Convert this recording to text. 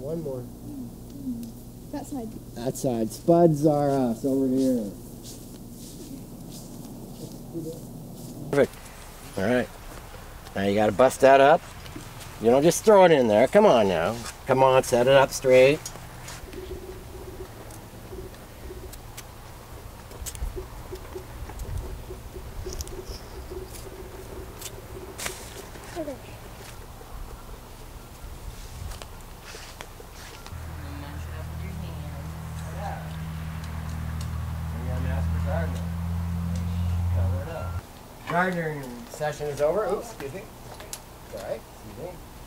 One more. That side. That side. Spuds are us over here. Perfect. All right. Now you got to bust that up. You don't just throw it in there. Come on now. Come on, set it up straight. Okay. Gardening session is over. Oops, excuse me. All right, excuse me.